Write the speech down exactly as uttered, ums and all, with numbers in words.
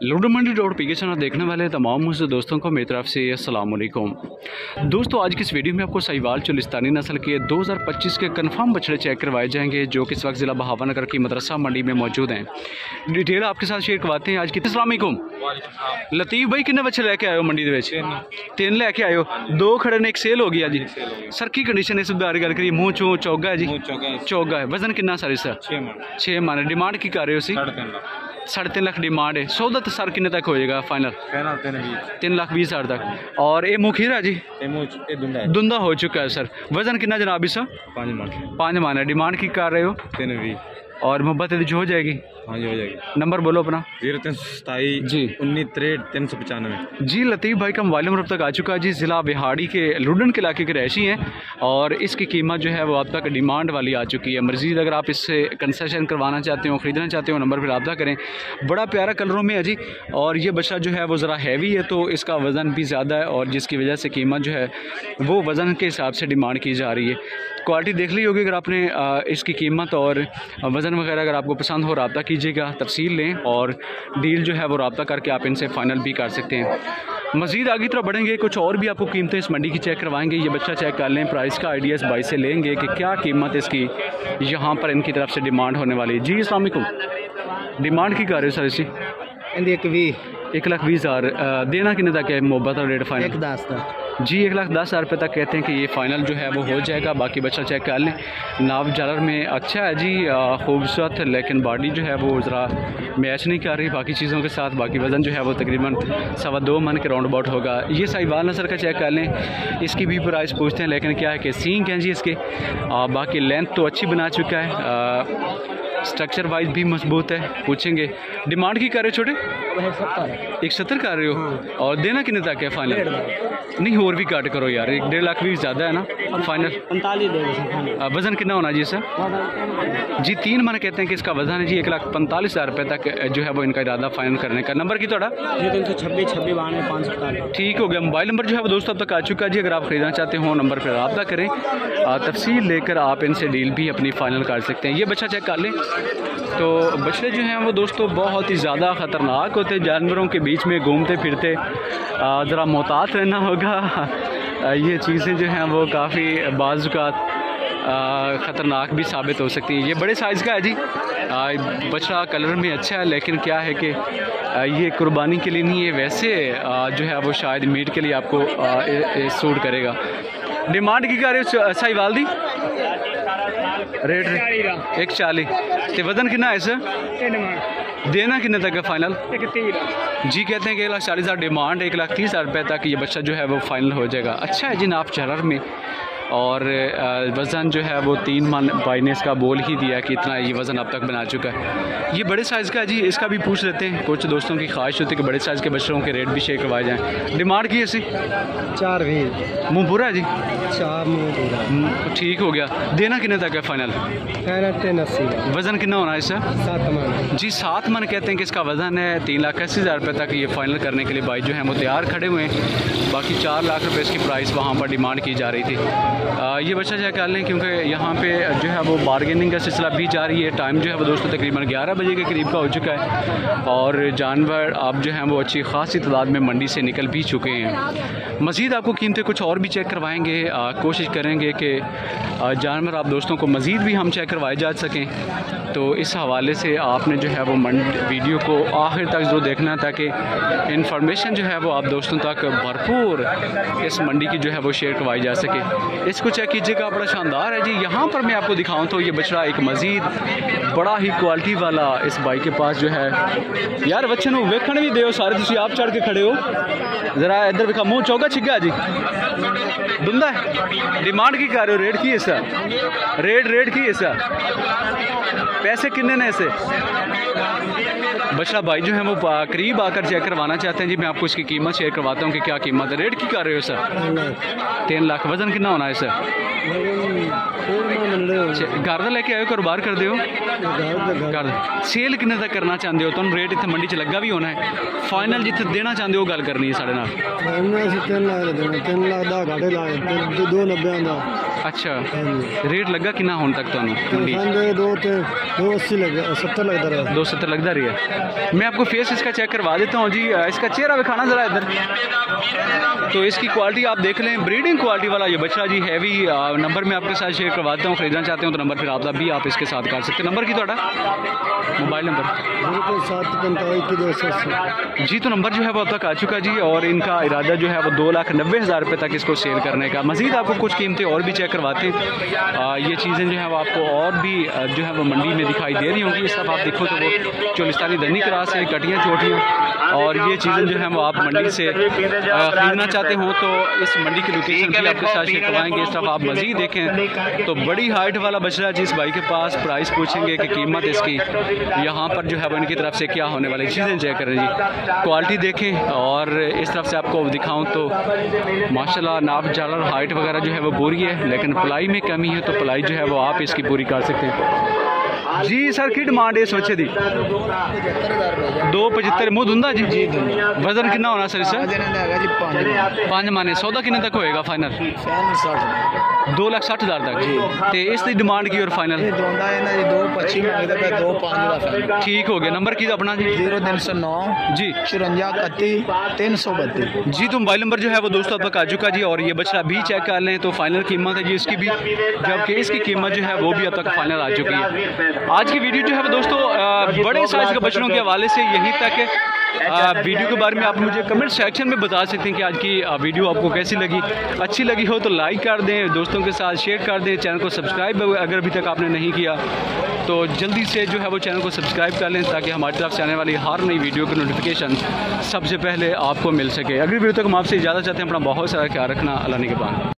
Ludo Mandi dot P के channel देखने वाले तमाम मुझसे दोस्तों को मेरी तरफ से अस्सलाम वालेकुम। दोस्तों आज की इस वीडियो में आपको साहिवाल चोलिस्तानी नस्ल के दो हज़ार पच्चीस के कन्फर्म बछड़े चेक करवाए जाएंगे जो कि इस वक्त ज़िला बहावनगर की मदरसा मंडी में मौजूद हैं। डिटेल आपके साथ शेयर करवाते हैं आज की। अस्सलाम वालेकुम लतीफ़ भाई, कितने बच्चे लेके आयो मंडी के? तीन लेके आयो, दो खड़े ने, एक सेल हो गया जी। सर की कंडीशन इस बारे गल करिए, मुँह चो चौगा है जी, चौगा है। वजन कितना सर इसका? छः मान। डिमांड की कर रहे हो? साढ़े तीन लाख डिमांड है। सौदा तो सर कितने तक हो जाएगा फाइनल? तीन लाख बीस हज़ार तक। और ये मुखीरा जी धुंधा हो चुका है सर। वजन कितना जनाब इसका? पाँच मान। पाँच मान है। डिमांड की कर रहे हो? तीन भी। और मोहब्बत जो हो जाएगी? हाँ जी हो जाएगी। नंबर बोलो अपना। जीरो तीन सौ सताई जी उन्नीस तिरसठ तीन सौ पचानवे जी। लतीफ़ भाई का मोबाइल नंबर अब तक आ चुका है जी। ज़िला बिहाड़ी के लुडन के इलाके के रहशी हैं और इसकी कीमत जो है वो अब तक डिमांड वाली आ चुकी है। मज़ीद अगर आप इससे कंसेशन करवाना चाहते हो, ख़रीदना चाहते हो, नंबर पर रब्ता करें। बड़ा प्यारा कलरों में है जी। और ये बच्चा जो है वो ज़रा हैवी है तो इसका वज़न भी ज़्यादा है और जिसकी वजह से कीमत जो है वो वज़न के हिसाब से डिमांड की जा रही है। क्वालिटी देख ली होगी। अगर आपने इसकी कीमत और वज़न वगैरह अगर आपको पसंद हो रब्ता कीजिएगा, तफसील लें और डील जो है वो रब्ता करके आप इनसे फ़ाइनल भी कर सकते हैं। मज़ीद आगे तरफ बढ़ेंगे, कुछ और भी आपको कीमतें इस मंडी की चेक करवाएंगे। ये बच्चा चेक कर लें, प्राइस का आइडिया इस भाई से लेंगे कि क्या कीमत इसकी यहाँ पर इनकी तरफ से डिमांड होने वाली है। जी अस्सलाम वालेकुम। डिमांड की कर रहे हो सर इसी? एक भी एक लाख बीस हज़ार। देना कितने तक है मोहब्बत और रेट फाइनल? एक दस तक जी। एक लाख दस हज़ार रुपये तक कहते हैं कि ये फ़ाइनल जो है वो हो जाएगा। बाकी बच्चा चेक कर लें। नाव जालर में अच्छा है जी, खूबसूरत, लेकिन बॉडी जो है वो ज़रा मैच नहीं कर रही बाकी चीज़ों के साथ। बाकी वज़न जो है वो तकरीबन सवा दो मन के राउंड अबाउट होगा। ये साहिवाल नस्ल का चेक कर लें। इसकी भी प्राइस पूछते हैं, लेकिन क्या है कि सींग हैं जी इसके। आ, बाकी लेंथ तो अच्छी बना चुका है, आ, स्ट्रक्चर वाइज भी मजबूत है। पूछेंगे डिमांड की कर रहे हो छोटे? एक सत्तर कर रहे हो। और देना कितने तक है फाइनल? नहीं और भी काट करो यार, एक डेढ़ लाख भी ज़्यादा है ना फाइनल। पैंतालीस वज़न कितना होना जी सर? जी तीन मन कहते हैं कि इसका वज़न है जी। एक लाख पैंतालीस हज़ार रुपये तक जो है वो इनका इरादा फाइनल करने का। नंबर की थोड़ा तीन सौ छब्बीस छब्बीस बानवे पाँच सौ इकतालीस। ठीक हो गया। मोबाइल नंबर जो है वो दोस्तों अब तक आ चुका है जी। अगर आप ख़रीदना चाहते हो नंबर पर रब्ता करें, तफसील लेकर आप इनसे डील भी अपनी फ़ाइनल कर सकते हैं। ये बच्चा चेक कर लें। तो बछड़े जो हैं वो दोस्तों बहुत ही ज़्यादा ख़तरनाक होते हैं। जानवरों के बीच में घूमते फिरते ज़रा मोहतात रहना होगा। ये चीज़ें जो हैं वो काफ़ी बाज़ुकात ख़तरनाक भी साबित हो सकती हैं। ये बड़े साइज़ का है जी। बछड़ा कलर में अच्छा है, लेकिन क्या है कि ये कुर्बानी के लिए नहीं है, वैसे जो है वो शायद मीट के लिए आपको सूट करेगा। डिमांड की कर साहिवाल दी रेट एक चालीस। तो वजन कितना है सर? देना कितने तक है फाइनल? जी कहते हैं कि एक लाख चालीस हज़ार डिमांड, एक लाख तीस हज़ार रुपये तक ये बच्चा जो है वो फाइनल हो जाएगा। अच्छा है जी नाप चरर में। और वज़न जो है वो तीन मन भाई ने इसका बोल ही दिया कि इतना ये वज़न अब तक बना चुका है। ये बड़े साइज़ का है जी। इसका भी पूछ लेते हैं। कुछ दोस्तों की ख्वाहिश होती है कि बड़े साइज़ के बच्चों के रेट भी शेयर करवाए जाएँ। डिमांड की ऐसी चार भी मुँह बुरा है जी। चार मुँह ठीक हो गया। देना कितने तक है फाइनल? वज़न कितना होना है इसका? सात मन जी। सात मन कहते हैं कि इसका वज़न है। तीन लाख अस्सी हज़ार रुपये तक ये फाइनल करने के लिए भाई जो है वो तैयार खड़े हुए हैं। बाकी चार लाख रुपये इसकी प्राइस वहाँ पर डिमांड की जा रही थी। आ, ये बच्चा चेक कर लें क्योंकि यहाँ पे जो है वो बारगेनिंग का सिलसिला भी जारी है। टाइम जो है वो दोस्तों तकरीबन ग्यारह बजे के करीब का हो चुका है और जानवर अब जो हैं वो अच्छी खासी तादाद में मंडी से निकल भी चुके हैं। मज़ीद आपको कीमतें कुछ और भी चेक करवाएंगे। आ, कोशिश करेंगे कि जानवर आप दोस्तों को मज़ीद भी हम चेक करवाए जा सकें। तो इस हवाले से आपने जो है वो वीडियो को आखिर तक जो देखना है ताकि इन्फॉर्मेशन जो है वो आप दोस्तों तक भरपूर इस मंडी की जो है वो शेयर करवाई जा सके। इसको चेक कीजिएगा, बड़ा शानदार है जी। यहाँ पर मैं आपको दिखाऊं तो ये बछड़ा एक मज़ीद बड़ा ही क्वालिटी वाला इस भाई के पास जो है। यार बच्चे नू वेखण भी दो सारे, तुम आप चढ़ के खड़े हो, ज़रा इधर दिखा। मुँह चौका छिग्गा जी धुंधा है। डिमांड की कर रहे हो? रेट की है सर? रेट रेट की है सर? पैसे कितने ने ऐसे? बछड़ा भाई जो है वो करीब आकर चेक करवाना चाहते हैं जी। मैं आपको इसकी कीमत शेयर करवाता हूँ कि क्या कीमत है। रेट की कर रहे हो सर? तीन लाख। वज़न कितना होना है सर? घर का लेके आयो कारोबार कर दो कर सेल कितने तक करना चाहते हो? तुम रेट इतने मंडी च लगा भी होना है। फाइनल जिथे देना चाहते हो गल करनी है साढ़े नाल। तीन लाख दो नब्बे अच्छा, रेट लगा कितना होने तक तो मंडी? दो दो अस्सी लगे सत्तर लगता रहा दो सत्तर लगता रही है। मैं आपको फेस इसका चेक करवा देता हूँ जी। इसका चेहरा दिखाना ज़रा इधर। तो इसकी क्वालिटी आप देख लें, ब्रीडिंग क्वालिटी वाला ये बच्चा जी हैवी। नंबर मैं आपके साथ शेयर करवाता हूँ, खरीदना चाहते हो तो नंबर फिर आप भी आप इसके साथ कर सकते हैं। नंबर की थोड़ा मोबाइल नंबर सात पैंतालीस की दो सौ अस्सी जी। तो नंबर जो है वो अब तक आ चुका जी, और इनका इरादा जो है वो दो लाख नब्बे हज़ार रुपये तक इसको सेल करने का। मज़ीद आपको कुछ कीमतें और भी चेक करवाते हैं। ये चीज़ें जो है वो आपको और भी जो है वो मंडी में दिखाई दे रही होंगी। इस तरफ आप देखो तो वो चोलिस्तानी दनी क्रास है, कटियाँ चोटियाँ, और ये चीज़ें जो है वो आप मंडी से खरीदना चाहते हो तो इस मंडी की लोकेशन भी आपके साथ शेयर करवाएंगे। इस तरफ आप मज़ीद देखें तो बड़ी हाइट वाला बछड़ा जिस भाई के पास प्राइस पूछेंगे कि कीमत इसकी, यहाँ पर जो है वो इनकी तरफ से क्या होने वाली चीज़ें चेक करें जी, क्वालिटी देखें। और इस तरफ से आपको दिखाऊं तो माशाल्लाह नाप जालर हाइट वगैरह जो है वो पूरी है, लेकिन पलाई में कमी है तो पलाई जो है वो आप इसकी पूरी कर सकते हैं जी। सर की डिमांड है इस बच्चे दी? दो पचहत्तर मुँह धुंदा जी। वजन कितना होना सर इससे? पाँच माने। सौदा कितने तक होएगा फाइनल? दो लाख सठ हज़ार तक जी। तो इसकी डिमांड की और फाइनल ठीक हो गया। नंबर की अपना जी? जीरो तीन सौ नौ जी चुरंजा इकती तीन सौ बत्तीस जी। तो मोबाइल नंबर जो है वो दोस्तों अब तक आ चुका जी, और ये बछड़ा भी चेक कर लें तो फाइनल कीमत है जी इसकी भी, जबकि इसकी कीमत जो है वो भी अब तक फाइनल आ चुकी है। आज की वीडियो जो है वो दोस्तों बड़े साइज़ के बछड़ों के हवाले से यहीं तक है। आ, वीडियो के बारे में आप मुझे कमेंट सेक्शन में बता सकते हैं कि आज की वीडियो आपको कैसी लगी। अच्छी लगी हो तो लाइक कर दें, दोस्तों के साथ शेयर कर दें, चैनल को सब्सक्राइब अगर अभी तक आपने नहीं किया तो जल्दी से जो है वो चैनल को सब्सक्राइब कर लें, ताकि हमारी तरफ से आने वाली हर नई वीडियो की नोटिफिकेशन सबसे पहले आपको मिल सके। अगली वीडियो तक हम आपसे इजाज़त चाहते हैं। अपना बहुत सारा ख्याल रखना। अल्लाह ने के बाद।